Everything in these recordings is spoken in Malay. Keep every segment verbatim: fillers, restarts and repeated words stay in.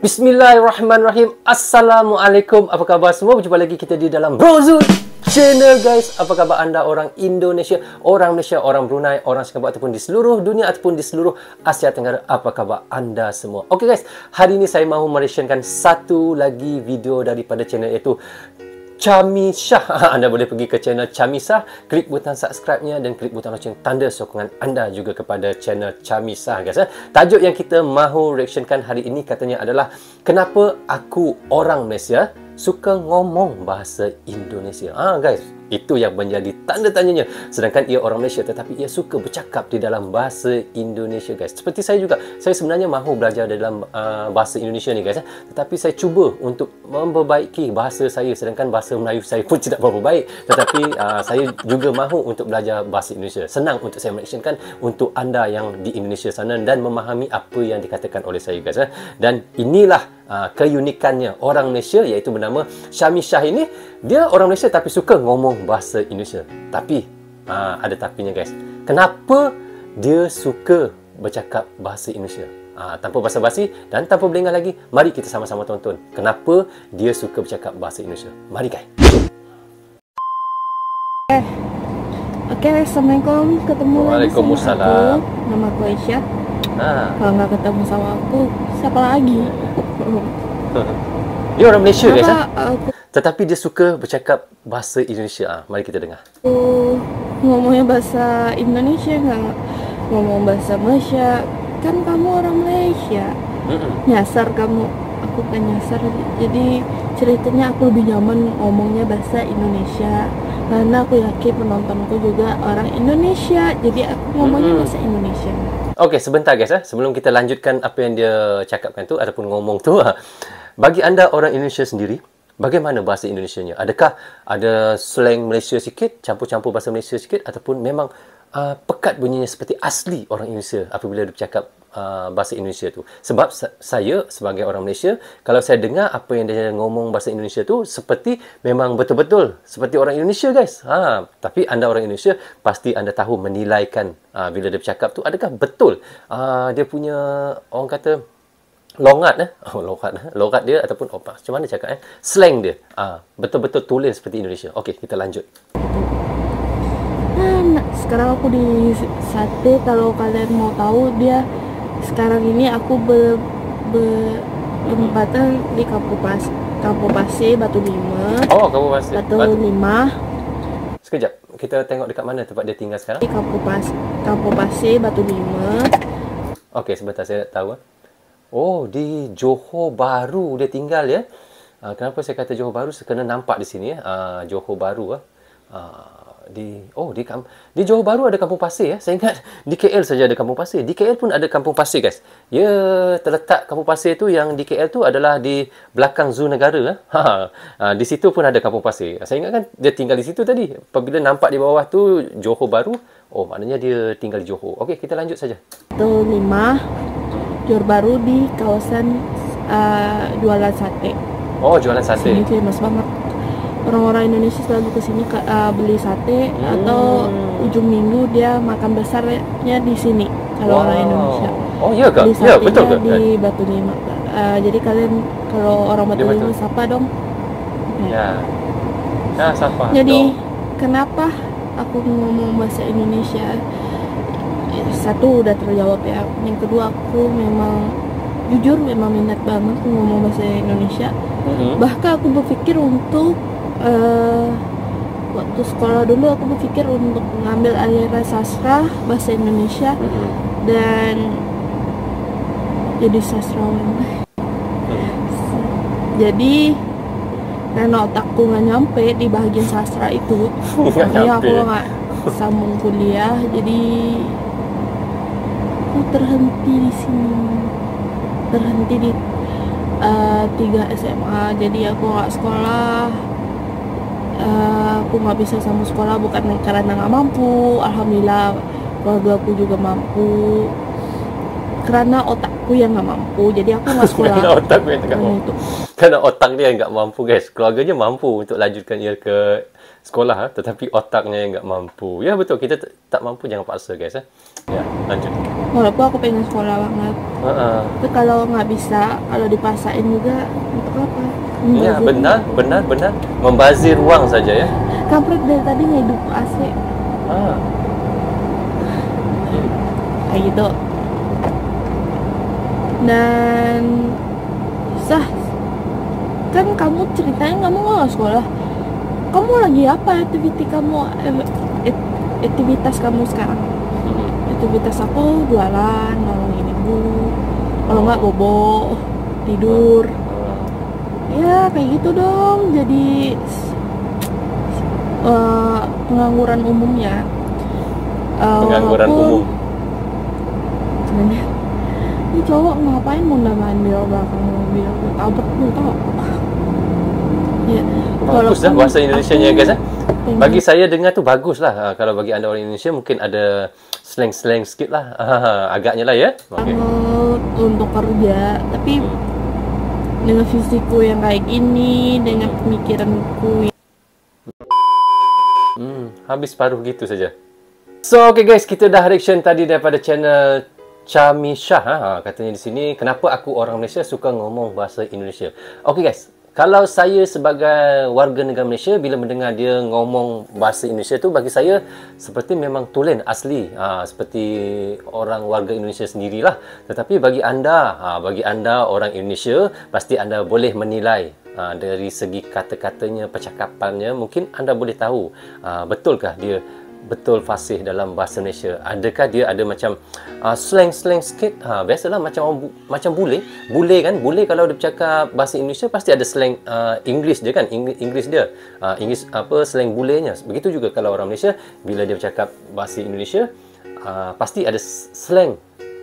Bismillahirrahmanirrahim. Assalamualaikum. Apa khabar semua? Berjumpa lagi kita di dalam Brozul Channel, guys. Apa khabar anda orang Indonesia, orang Malaysia, orang Brunei, orang Singapura ataupun di seluruh dunia ataupun di seluruh Asia Tenggara? Apa khabar anda semua? Okey guys, hari ini saya mahu mereaksikan satu lagi video daripada channel, iaitu Chamisah. Anda boleh pergi ke channel Chamisah, klik butang subscribe-nya dan klik butang loceng tanda sokongan anda juga kepada channel Chamisah, guys. Tajuk yang kita mahu reaksikan hari ini katanya adalah kenapa aku orang Malaysia suka ngomong bahasa Indonesia. Ah, guys, itu yang menjadi tanda tanyanya. Sedangkan ia orang Malaysia tetapi ia suka bercakap di dalam bahasa Indonesia, guys. Seperti saya juga. Saya sebenarnya mahu belajar dalam uh, bahasa Indonesia ni, guys. Tetapi saya cuba untuk memperbaiki bahasa saya, sedangkan bahasa Melayu saya pun tidak berapa baik. Tetapi uh, saya juga mahu untuk belajar bahasa Indonesia. Senang untuk saya mereaksikan untuk anda yang di Indonesia sana dan memahami apa yang dikatakan oleh saya, guys. Dan inilah Uh, keunikannya orang Malaysia, iaitu bernama Chamisah ini. Dia orang Malaysia tapi suka ngomong bahasa Indonesia. Tapi uh, ada tapinya, guys. Kenapa dia suka bercakap bahasa Indonesia? Uh, tanpa basa-basi dan tanpa berlengah lagi, mari kita sama-sama tonton kenapa dia suka bercakap bahasa Indonesia. Mari, guys. Eh, Oke, okay, Assalamualaikum. Ketemu lagi sama aku. Nama aku Aisyah. Ah. Kalau nggak ketemu sama aku, siapa lagi? Dia orang Malaysia, guys. Aku... Tetapi dia suka bercakap bahasa Indonesia. Ah, mari kita dengar. Aku ngomongnya bahasa Indonesia, nggak ngomong bahasa Malaysia. Kan kamu orang Malaysia. Mm-mm. Nyasar kamu. Aku kan nyasar. Jadi ceritanya aku lebih nyaman ngomongnya bahasa Indonesia. Karena aku yakin penontonku juga orang Indonesia. Jadi aku ngomongnya mm-hmm. bahasa Indonesia. Okey, sebentar, guys. Eh. Sebelum kita lanjutkan apa yang dia cakapkan tu ataupun ngomong tu, bagi anda orang Indonesia sendiri, bagaimana bahasa Indonesianya? Adakah ada slang Malaysia sikit, campur-campur bahasa Malaysia sikit, ataupun memang uh, pekat bunyinya seperti asli orang Indonesia apabila dia bercakap uh, bahasa Indonesia tu? Sebab sa saya sebagai orang Malaysia, kalau saya dengar apa yang dia ngomong bahasa Indonesia tu, seperti memang betul-betul seperti orang Indonesia, guys. Ha, tapi anda orang Indonesia, pasti anda tahu menilaikan uh, bila dia bercakap tu, adakah betul uh, dia punya, orang kata, longat eh? oh, logat, eh? logat dia ataupun oh, macam mana cakap eh? slang dia uh, betul-betul tulen seperti Indonesia. Okey, kita lanjut. Nah, sekarang aku di Sate. Kalau kalian mau tahu, dia sekarang ini aku ber, bertempatan di Kampung Pas, Kampung Pasir, Batu Lima. Oh, Kampung Pasir, Batu, Batu Lima. Sekejap, kita tengok dekat mana tempat dia tinggal sekarang. Di Kampung Pas, Kampung Pasir, Batu Lima. Okey, sebentar saya tahu. Oh, di Johor Bahru dia tinggal, ya. Uh, kenapa saya kata Johor Bahru? Kerana nampak di sini, ya. Uh, Johor Bahru. Uh. Uh, di oh di kam di Johor Bahru ada Kampung Pasir, ya. Saya ingat di K L saja ada Kampung Pasir. Di K L pun ada Kampung Pasir, guys. Ya, terletak Kampung Pasir tu yang di K L tu adalah di belakang Zoo Negara. Eh. Ha, uh, di situ pun ada Kampung Pasir. Saya ingat kan dia tinggal di situ tadi. Apabila nampak di bawah tu Johor Bahru, oh maknanya dia tinggal di Johor. Okey, kita lanjut saja. Batu Lima, Johor Bahru, di kawasan uh, jualan sate. Oh, jualan sate. Sini famous banget. Orang-orang Indonesia selalu kesini uh, beli sate, hmm. atau ujung minggu dia makan besarnya di sini. Kalau wow. orang Indonesia. Oh iya kak? Beli ya betul ke? Di Batu Lima. Uh, jadi kalian kalau orang Batu Lima sapa dong. Ya. Ya, sapa. Jadi dong. Kenapa aku ngomong bahasa Indonesia? Satu udah terjawab, ya. Yang kedua, aku memang jujur memang minat banget ngomong bahasa Indonesia. Mm-hmm. Bahkan aku berpikir untuk uh, waktu sekolah dulu aku berpikir untuk mengambil aliran sastra bahasa Indonesia, mm-hmm. dan jadi sastrawan. Mm-hmm. Jadi karena otakku nggak nyampe di bagian sastra itu, makanya aku nggak sambung kuliah. Jadi aku terhenti di sini, terhenti di uh, tiga S M A. Jadi aku nggak sekolah, uh, aku nggak bisa sambung sekolah bukan karena nggak mampu. Alhamdulillah keluarga aku juga mampu. karena otakku yang nggak mampu, jadi aku nggak sekolah. Karena otakku yang nggak mampu. Itu. Karena otak dia yang nggak mampu, guys. Keluarganya mampu untuk lanjutkan ia ke sekolah, ha? Tetapi otaknya yang nggak mampu. Ya betul, kita tak mampu jangan paksa, guys. Ha? Ya, lanjut. Walaupun aku pengen sekolah banget, Uh-uh. tapi kalau nggak bisa, kalau dipaksain juga untuk apa? Ya, Membazir. benar, benar, benar. Membazir uang saja, ya. Kampret dari tadi ngehidup A C. Ah. Kayak gitu. Dan sah, kan kamu ceritain kamu nggak sekolah, kamu lagi apa aktiviti kamu, eh, aktivitas kamu sekarang? Aktivitas aku jualan, nolongin ibu, kalau nggak bobo, tidur, ya kayak gitu dong. Jadi uh, pengangguran umumnya. Uh, Pengangguran umum. Sebenarnya ini cowok ngapain mau namain di belakang mobil, tabrak lu tau. Ya, Bagus dah bahasa Indonesianya, guys. pengen- Bagi saya dengar tu bagus lah. Ha, kalau bagi anda orang Indonesia mungkin ada slang-slang sikit lah. Ha, agaknya lah, ya. Okay. banget untuk kerja, tapi dengan fisikku yang kayak gini, dengan pemikiranku yang Hmm, habis paruh gitu saja. So, okay guys, kita dah reaction tadi daripada channel Chamisha. Ha, katanya di sini, kenapa aku orang Malaysia suka ngomong bahasa Indonesia. Okay guys, kalau saya sebagai warga negara Malaysia, bila mendengar dia ngomong bahasa Indonesia tu, bagi saya seperti memang tulen asli, ha, seperti orang warga Indonesia sendirilah. Tetapi bagi anda, ha, bagi anda orang Indonesia, pasti anda boleh menilai ha, dari segi kata-katanya, percakapannya, mungkin anda boleh tahu ha, betulkah dia betul fasih dalam bahasa Malaysia. Adakah dia ada macam uh, slang-slang sikit? Ha, biasalah macam orang bu- macam bule. Bule kan, bule kalau dia bercakap bahasa Indonesia pasti ada slang uh, English dia kan, Eng- English dia. Uh, English apa slang bulenya. Begitu juga kalau orang Malaysia bila dia bercakap bahasa Indonesia uh, pasti ada slang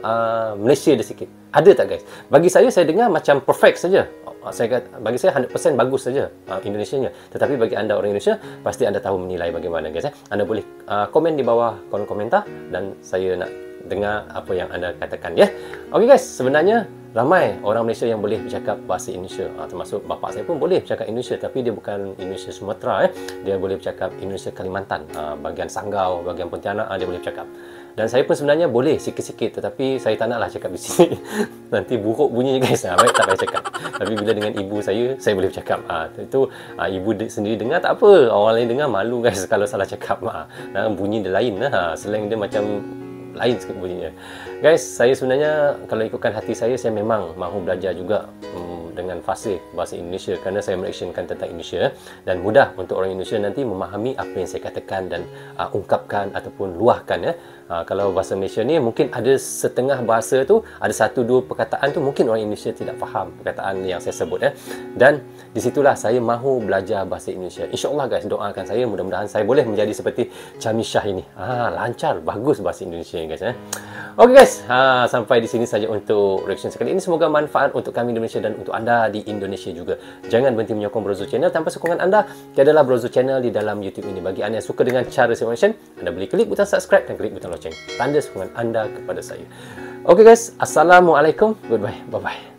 uh, Malaysia dia sikit. Ada tak guys? Bagi saya saya dengar macam perfect saja. Saya kata, bagi saya one hundred percent bagus saja uh, Indonesianya. Tetapi bagi anda orang Indonesia, pasti anda tahu menilai bagaimana guys. Eh? Anda boleh uh, komen di bawah kolom komentar dan saya nak dengar apa yang anda katakan ya. Okey guys, sebenarnya ramai orang Malaysia yang boleh bercakap bahasa Indonesia. Uh, termasuk bapa saya pun boleh bercakap Indonesia, tapi dia bukan Indonesia Sumatera eh. Dia boleh bercakap Indonesia Kalimantan, uh, bahagian Sanggau, bahagian Pontianak uh, dia boleh bercakap. Dan saya pun sebenarnya boleh sikit-sikit, tetapi saya tak naklah cakap di sini. Nanti buruk bunyinya guys. Ha, baik tak payah cakap. Tapi bila dengan ibu saya, saya boleh bercakap. Ha, itu ha, ibu sendiri dengar tak apa. Orang lain dengar malu guys kalau salah cakap. Ha, dan bunyi dia lain. Ha, slang dia macam lain sikit bunyinya. Guys, saya sebenarnya kalau ikutkan hati saya, saya memang mahu belajar juga hmm, dengan fasih bahasa Indonesia kerana saya mereaksyenkan tentang Indonesia dan mudah untuk orang Indonesia nanti memahami apa yang saya katakan dan uh, ungkapkan ataupun luahkan ya. Ha, kalau bahasa Malaysia ni mungkin ada setengah bahasa tu, ada satu dua perkataan tu mungkin orang Indonesia tidak faham perkataan yang saya sebut ya. Dan di situlah saya mahu belajar bahasa Indonesia. InsyaAllah guys, doakan saya mudah-mudahan saya boleh menjadi seperti Chamisha ini. Ha, lancar, bagus bahasa Indonesia guys ya. Okey guys, ha, sampai di sini saja untuk reaction sekali ini. Semoga manfaat untuk kami di Malaysia dan untuk anda di Indonesia juga. Jangan berhenti menyokong Brozo Channel. Tanpa sokongan anda, tiadalah Brozo Channel di dalam YouTube ini. Bagi anda yang suka dengan cara saya reaction, anda boleh klik butang subscribe dan klik butang lonceng. Tanda sokongan anda kepada saya. Okey guys, Assalamualaikum. Goodbye. Bye-bye.